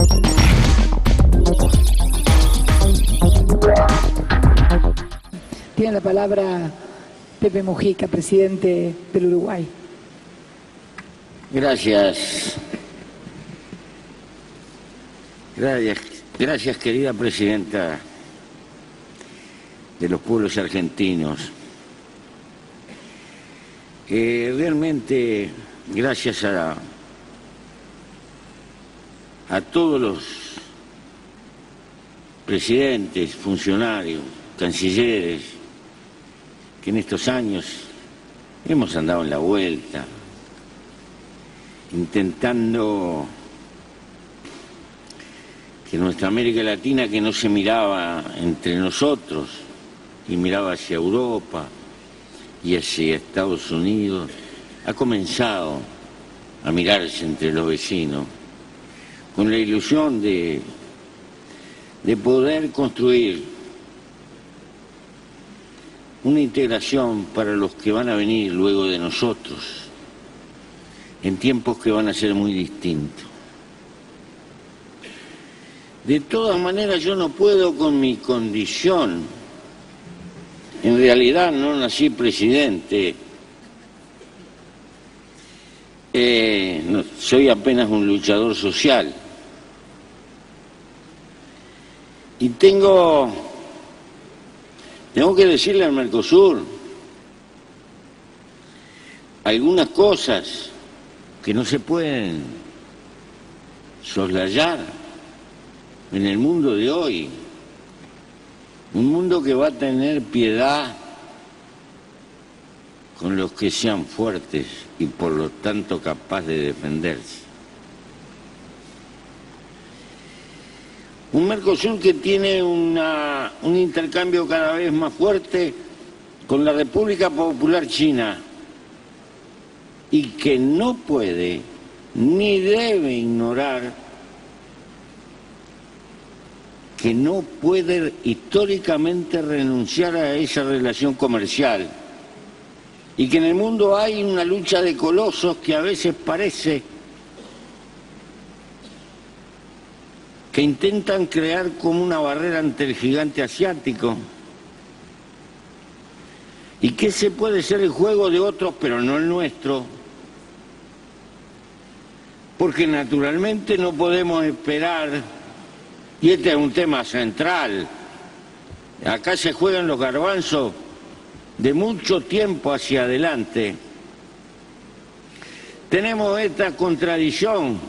Tiene la palabra Pepe Mujica, presidente del Uruguay. Gracias. Gracias, querida presidenta de los pueblos argentinos. Realmente, gracias a todos los presidentes, funcionarios, cancilleres, que en estos años hemos andado en la vuelta, intentando que nuestra América Latina, que no se miraba entre nosotros y miraba hacia Europa y hacia Estados Unidos, ha comenzado a mirarse entre los vecinos con la ilusión de poder construir una integración para los que van a venir luego de nosotros, en tiempos que van a ser muy distintos. De todas maneras, yo no puedo con mi condición. En realidad no nací presidente. No, soy apenas un luchador social. Y tengo que decirle al Mercosur algunas cosas que no se pueden soslayar en el mundo de hoy. Un mundo que va a tener piedad con los que sean fuertes y por lo tanto capaz de defenderse. Un Mercosur que tiene un intercambio cada vez más fuerte con la República Popular China y que no puede ni debe ignorar que no puede históricamente renunciar a esa relación comercial y que en el mundo hay una lucha de colosos que a veces parece que intentan crear como una barrera ante el gigante asiático y que ese puede ser el juego de otros pero no el nuestro, porque naturalmente no podemos esperar, y este es un tema central, acá se juegan los garbanzos de mucho tiempo hacia adelante. Tenemos esta contradicción.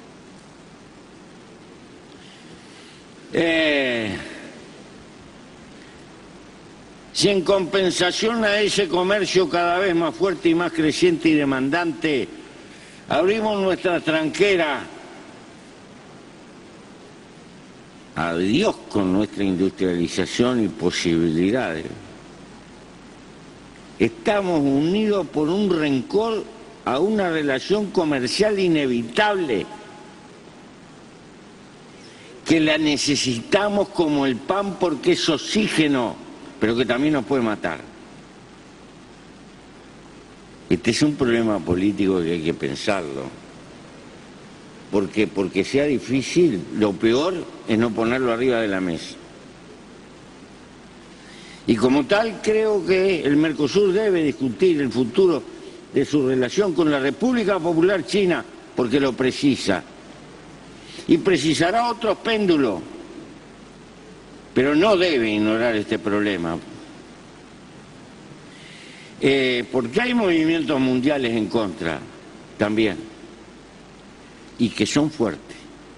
Si en compensación a ese comercio cada vez más fuerte y más creciente y demandante, abrimos nuestra tranquera, adiós con nuestra industrialización y posibilidades. Estamos unidos por un rencor a una relación comercial inevitable, que la necesitamos como el pan porque es oxígeno, pero que también nos puede matar. Este es un problema político que hay que pensarlo. Porque sea difícil, lo peor es no ponerlo arriba de la mesa. Y como tal, creo que el Mercosur debe discutir el futuro de su relación con la República Popular China, porque lo precisa. Y precisará otros péndulos, pero no debe ignorar este problema. Porque hay movimientos mundiales en contra también, y que son fuertes.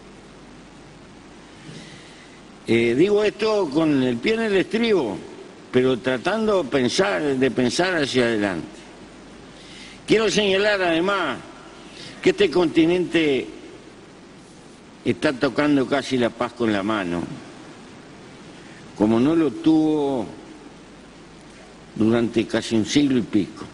Digo esto con el pie en el estribo, pero tratando de pensar hacia adelante. Quiero señalar además que este continente está tocando casi la paz con la mano, como no lo tuvo durante casi un siglo y pico,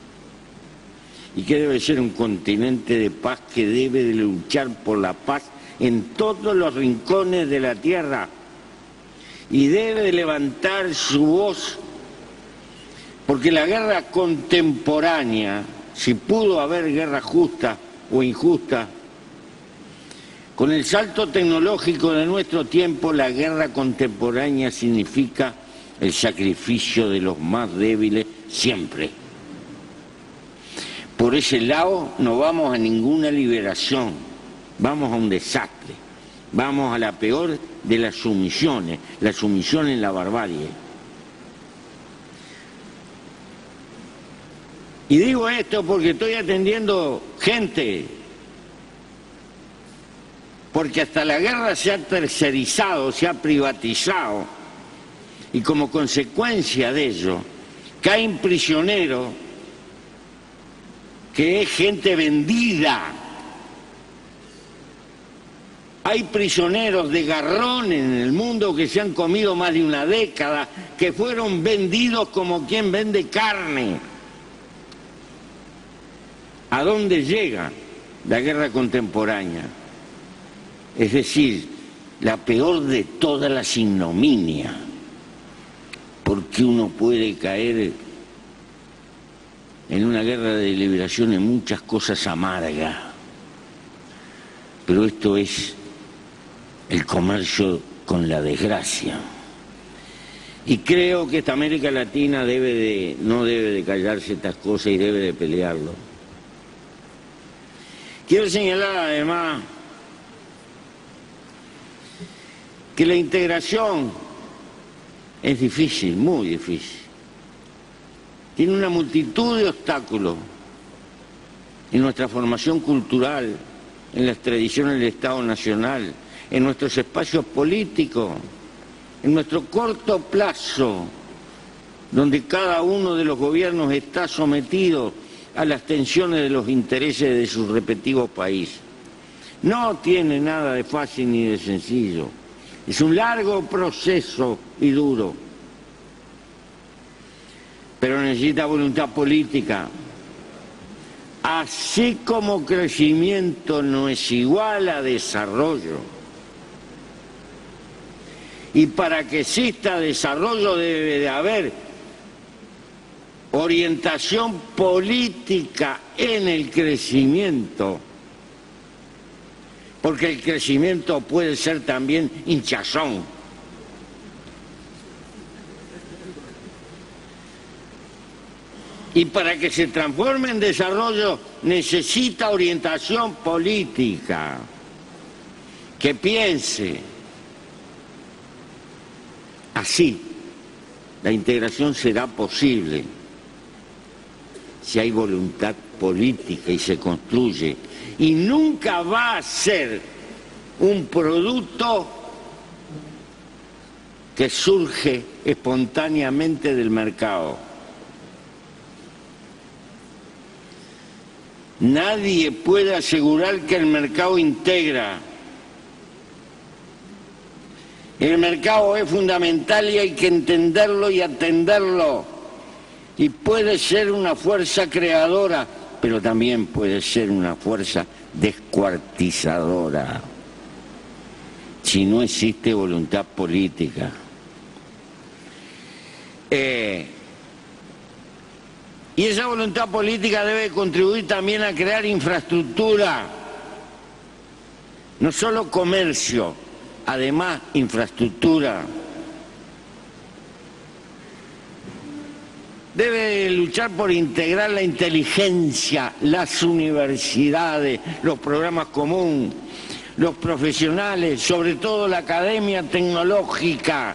y que debe ser un continente de paz que debe de luchar por la paz en todos los rincones de la tierra y debe de levantar su voz, porque la guerra contemporánea, si pudo haber guerra justa o injusta, Con el salto tecnológico de nuestro tiempo, la guerra contemporánea significa el sacrificio de los más débiles siempre. Por ese lado no vamos a ninguna liberación, vamos a un desastre, vamos a la peor de las sumisiones, la sumisión en la barbarie. Y digo esto porque estoy atendiendo gente, porque hasta la guerra se ha tercerizado, se ha privatizado, y como consecuencia de ello, caen prisioneros, que es gente vendida. Hay prisioneros de garrón en el mundo que se han comido más de una década, que fueron vendidos como quien vende carne. ¿A dónde llega la guerra contemporánea? Es decir, la peor de todas las ignominias, porque uno puede caer en una guerra de liberación en muchas cosas amargas, pero esto es el comercio con la desgracia. Y creo que esta América Latina no debe de callarse estas cosas y debe de pelearlo. Quiero señalar además que la integración es difícil, muy difícil. Tiene una multitud de obstáculos en nuestra formación cultural, en las tradiciones del Estado Nacional, en nuestros espacios políticos, en nuestro corto plazo, donde cada uno de los gobiernos está sometido a las tensiones de los intereses de sus respectivos países. No tiene nada de fácil ni de sencillo. Es un largo proceso y duro, pero necesita voluntad política. Así como crecimiento no es igual a desarrollo, y para que exista desarrollo debe de haber orientación política en el crecimiento, porque el crecimiento puede ser también hinchazón. Y para que se transforme en desarrollo necesita orientación política, que piense. Así, la integración será posible si hay voluntad política y se construye. Y nunca va a ser un producto que surge espontáneamente del mercado. Nadie puede asegurar que el mercado integra. El mercado es fundamental y hay que entenderlo y atenderlo. Y puede ser una fuerza creadora, pero también puede ser una fuerza descuartizadora, si no existe voluntad política. Y esa voluntad política debe contribuir también a crear infraestructura, no solo comercio, además infraestructura. Debe luchar por integrar la inteligencia, las universidades, los programas comunes, los profesionales, sobre todo la academia tecnológica.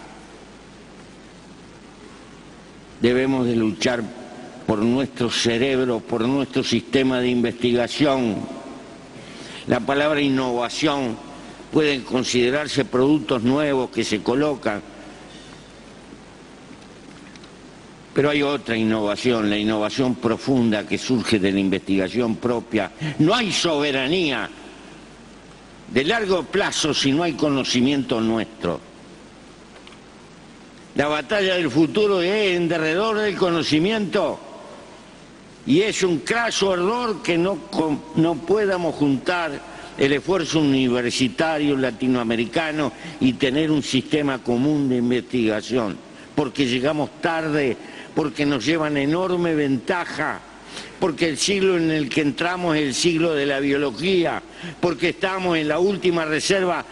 Debemos de luchar por nuestro cerebro, por nuestro sistema de investigación. La palabra innovación pueden considerarse productos nuevos que se colocan, pero hay otra innovación, la innovación profunda que surge de la investigación propia. No hay soberanía de largo plazo si no hay conocimiento nuestro. La batalla del futuro es en derredor del conocimiento y es un craso error que no podamos juntar el esfuerzo universitario latinoamericano y tener un sistema común de investigación, porque llegamos tarde, porque nos llevan enorme ventaja porque el siglo en el que entramos es el siglo de la biología, porque estamos en la última reserva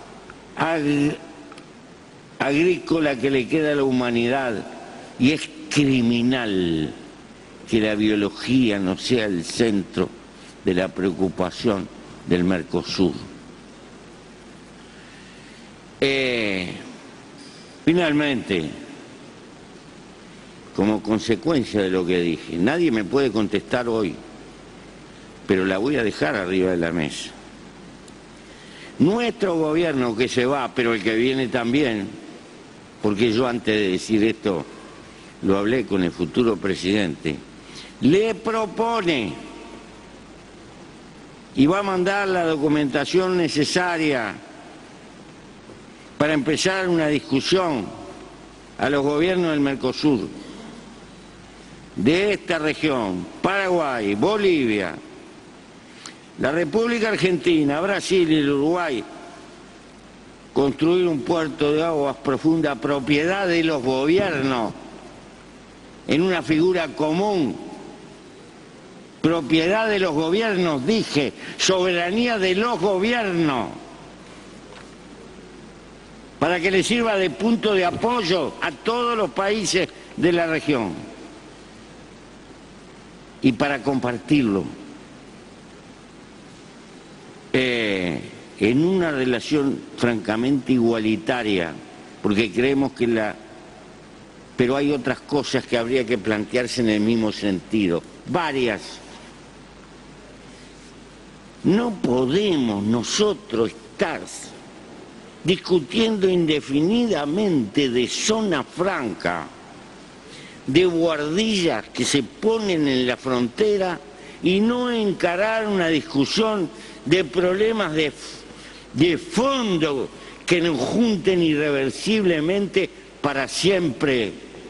agrícola que le queda a la humanidad, y es criminal que la biología no sea el centro de la preocupación del Mercosur. Finalmente, como consecuencia de lo que dije, nadie me puede contestar hoy, pero la voy a dejar arriba de la mesa. Nuestro gobierno que se va, pero el que viene también, porque yo antes de decir esto lo hablé con el futuro presidente, le propone y va a mandar la documentación necesaria para empezar una discusión a los gobiernos del Mercosur, de esta región, Paraguay, Bolivia, la República Argentina, Brasil y el Uruguay, construir un puerto de aguas profundas, propiedad de los gobiernos, en una figura común, propiedad de los gobiernos, dije, soberanía de los gobiernos, para que le sirva de punto de apoyo a todos los países de la región y para compartirlo en una relación francamente igualitaria, porque creemos que pero hay otras cosas que habría que plantearse en el mismo sentido, varias. No podemos nosotros estar discutiendo indefinidamente de zona franca, de buhardillas que se ponen en la frontera y no encarar una discusión de problemas de fondo que nos junten irreversiblemente para siempre.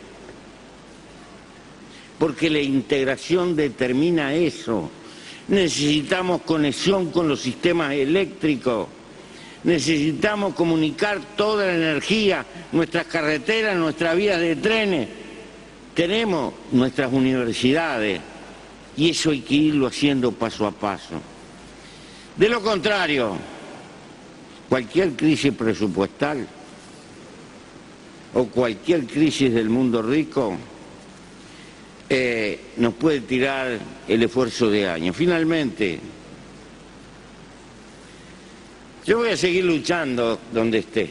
Porque la integración determina eso. Necesitamos conexión con los sistemas eléctricos. Necesitamos comunicar toda la energía, nuestras carreteras, nuestras vías de trenes. Tenemos nuestras universidades y eso hay que irlo haciendo paso a paso. De lo contrario, cualquier crisis presupuestal o cualquier crisis del mundo rico nos puede tirar el esfuerzo de años. Finalmente, yo voy a seguir luchando donde esté.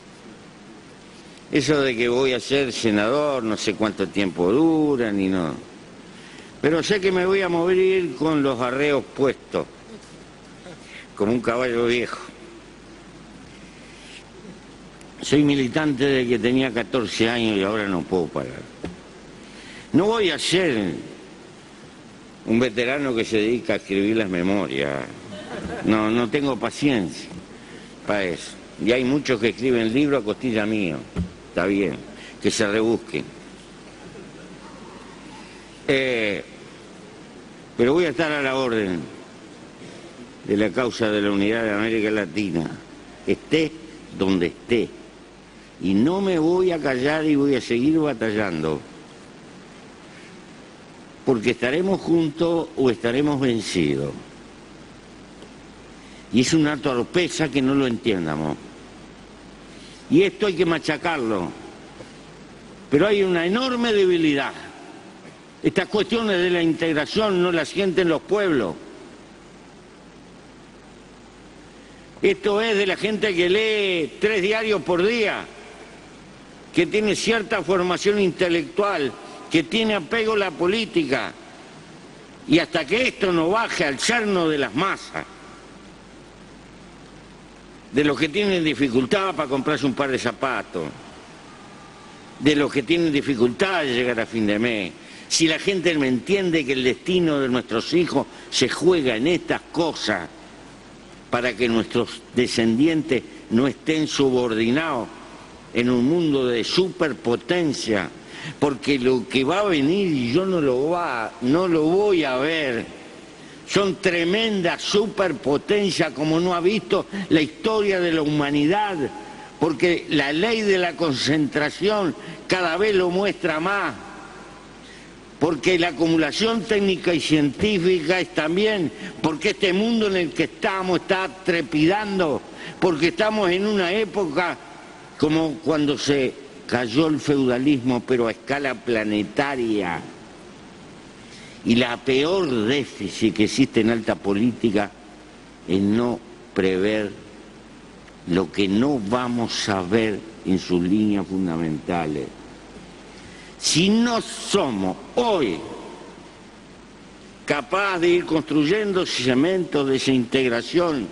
Eso de que voy a ser senador, no sé cuánto tiempo dura, ni no. Pero sé que me voy a mover con los arreos puestos, como un caballo viejo. Soy militante desde que tenía 14 años y ahora no puedo parar. No voy a ser un veterano que se dedica a escribir las memorias. No tengo paciencia para eso. Y hay muchos que escriben libros a costilla mío. Está bien, que se rebusquen. Pero voy a estar a la orden de la causa de la unidad de América Latina, esté donde esté. Y no me voy a callar y voy a seguir batallando. Porque estaremos juntos o estaremos vencidos. Y es una torpeza que no lo entiendamos. Y esto hay que machacarlo. Pero hay una enorme debilidad. Estas cuestiones de la integración no las sienten los pueblos. Esto es de la gente que lee 3 diarios por día, que tiene cierta formación intelectual, que tiene apego a la política. Y hasta que esto no baje al yerno de las masas, de los que tienen dificultad para comprarse un par de zapatos, de los que tienen dificultad de llegar a fin de mes, si la gente no entiende que el destino de nuestros hijos se juega en estas cosas para que nuestros descendientes no estén subordinados en un mundo de superpotencia, porque lo que va a venir y yo no lo voy a ver, son tremendas superpotencias como no ha visto la historia de la humanidad, porque la ley de la concentración cada vez lo muestra más. porque la acumulación técnica y científica es también, porque este mundo en el que estamos está trepidando, porque estamos en una época como cuando se cayó el feudalismo, pero a escala planetaria. Y la peor déficit que existe en alta política es no prever lo que no vamos a ver en sus líneas fundamentales. Si no somos hoy capaces de ir construyendo cementos de esa integración,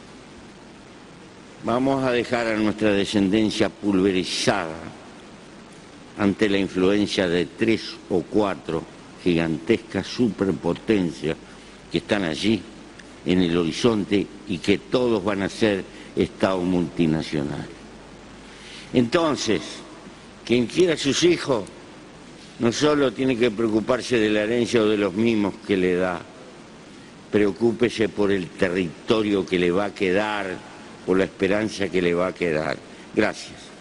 vamos a dejar a nuestra descendencia pulverizada ante la influencia de 3 o 4 gigantescas superpotencias que están allí en el horizonte y que todos van a ser estados multinacionales. Entonces, quien quiera a sus hijos no solo tiene que preocuparse de la herencia o de los mimos que le da, preocúpese por el territorio que le va a quedar, por la esperanza que le va a quedar. Gracias.